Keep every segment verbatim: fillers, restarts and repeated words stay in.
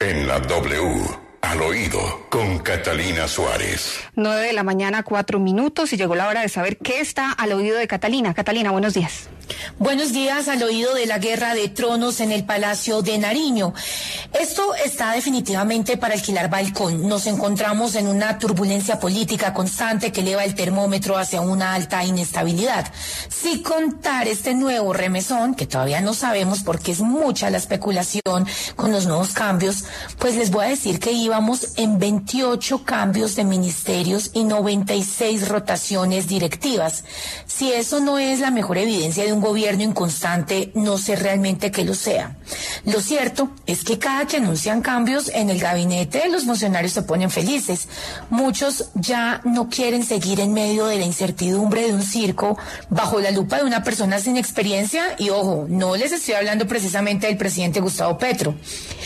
En la W, al oído, con Catalina Suárez. Nueve de la mañana, cuatro minutos, y llegó la hora de saber qué está al oído de Catalina. Catalina, buenos días. Buenos días, al oído de la Guerra de Tronos en el Palacio de Nariño. Esto está definitivamente para alquilar balcón. Nos encontramos en una turbulencia política constante que eleva el termómetro hacia una alta inestabilidad. Si contar este nuevo remesón, que todavía no sabemos porque es mucha la especulación con los nuevos cambios, pues les voy a decir que íbamos en veintiocho cambios de ministerios y noventa y seis rotaciones directivas. Si eso no es la mejor evidencia de un gobierno inconstante, no sé realmente que lo sea. Lo cierto es que cada que anuncian cambios en el gabinete, los funcionarios se ponen felices. Muchos ya no quieren seguir en medio de la incertidumbre de un circo bajo la lupa de una persona sin experiencia, y ojo, no les estoy hablando precisamente del presidente Gustavo Petro.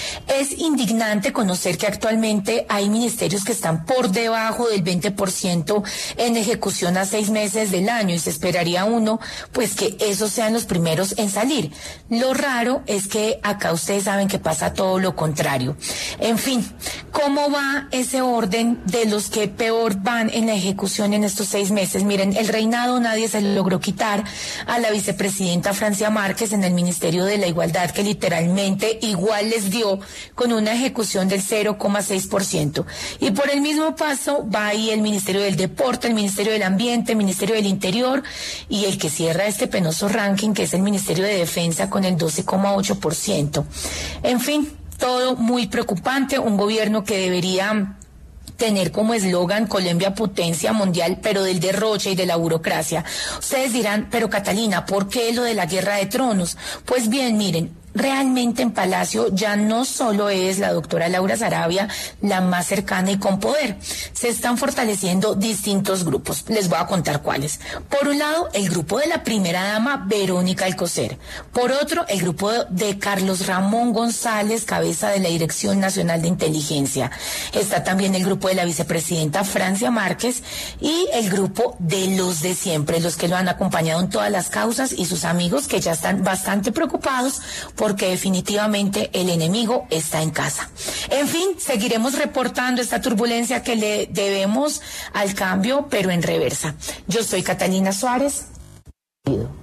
Es indignante conocer que actualmente hay ministerios que están por debajo del veinte por ciento en ejecución a seis meses del año, y se esperaría uno pues que esos sean los primeros en salir. Lo raro es que acá ustedes saben que pasa todo lo contrario. En fin, ¿cómo va ese orden de los que peor van en la ejecución en estos seis meses? Miren, el reinado nadie se logró quitar a la vicepresidenta Francia Márquez en el Ministerio de la Igualdad, que literalmente igual les dio con una ejecución del cero coma seis por ciento. Y por el mismo paso va ahí el Ministerio del Deporte, el Ministerio del Ambiente, el Ministerio del Interior, y el que cierra este penoso ranking, que es el Ministerio de Defensa, con el doce coma ocho por ciento. En fin, todo muy preocupante, un gobierno que debería tener como eslogan Colombia potencia mundial, pero del derroche y de la burocracia. Ustedes dirán, pero Catalina, ¿por qué lo de la Guerra de Tronos? Pues bien, miren, realmente en Palacio ya no solo es la doctora Laura Sarabia la más cercana y con poder. Se están fortaleciendo distintos grupos. Les voy a contar cuáles. Por un lado, el grupo de la primera dama Verónica Alcocer. Por otro, el grupo de Carlos Ramón González, cabeza de la Dirección Nacional de Inteligencia. Está también el grupo de la vicepresidenta Francia Márquez y el grupo de los de siempre, los que lo han acompañado en todas las causas, y sus amigos, que ya están bastante preocupados porque definitivamente el enemigo está en casa. En fin, seguiremos reportando esta turbulencia que le debemos al cambio, pero en reversa. Yo soy Catalina Suárez.